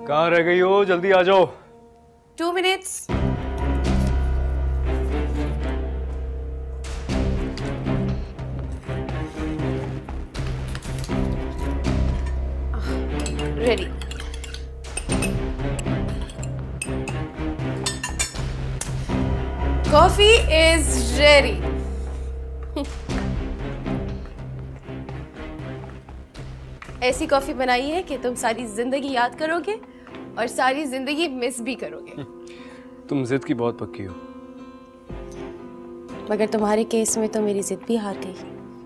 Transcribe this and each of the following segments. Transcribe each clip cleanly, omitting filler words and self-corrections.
कहाँ रह गई हो? जल्दी आ जाओ। 2 minutes. Ready. Coffee is ready. ऐसी कॉफी बनाई है कि तुम सारी जिंदगी याद करोगे और सारी जिंदगी मिस भी करोगे। तुम जिद की बहुत पक्की हो। मगर तुम्हारे केस में तो मेरी जिद भी हार गई।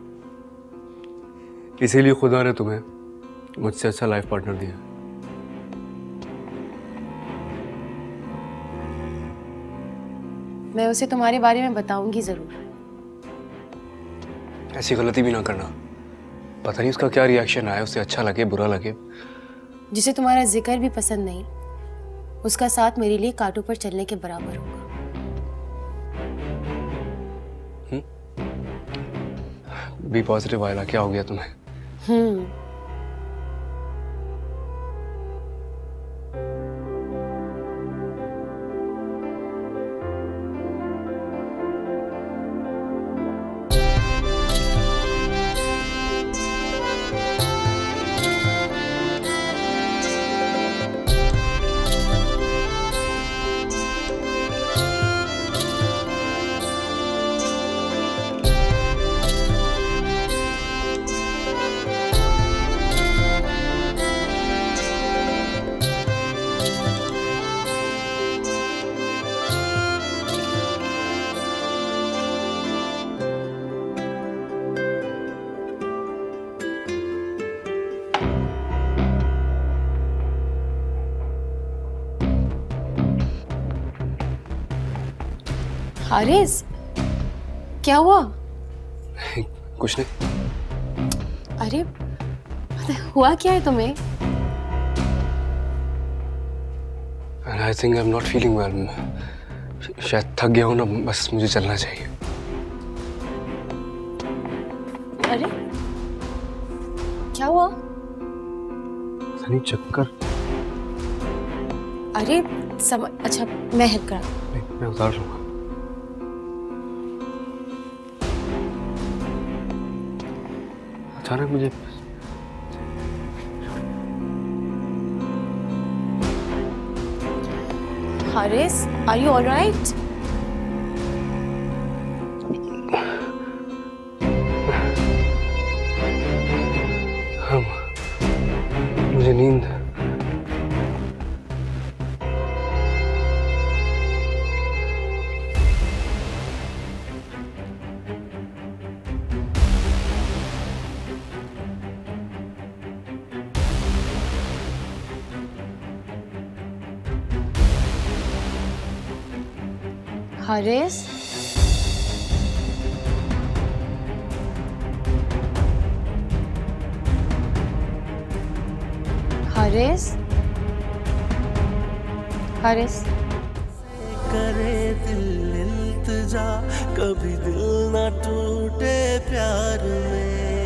इसीलिए खुदा ने तुम्हें मुझसे अच्छा लाइफ पार्टनर दिया। मैं उसे तुम्हारे बारे में बताऊंगी जरूर। ऐसी गलती भी ना करना। पता नहीं उसका क्या रिएक्शन आया, उसे अच्छा लगे बुरा लगे। जिसे तुम्हारा जिक्र भी पसंद नहीं, उसका साथ मेरे लिए कांटों पर चलने के बराबर होगा। बी पॉजिटिव आयला, क्या हो गया तुम्हें? हारिस, क्या हुआ? कुछ नहीं। अरे हुआ क्या है तुम्हें? I think I'm not feeling well. शायद थक गया हूँ ना, बस मुझे चलना चाहिए। अरे क्या हुआ? नहीं, चक्कर। अरे अच्छा, मैं हेल्प करा। नहीं, मैं उतार लूंगा। अचानक मुझे Haris, are you all right? हाँ, मुझे नींद। हारिस, हारिस, हारिस। करे दिल इल्तिजा, कभी दिल ना टूटे प्यार में।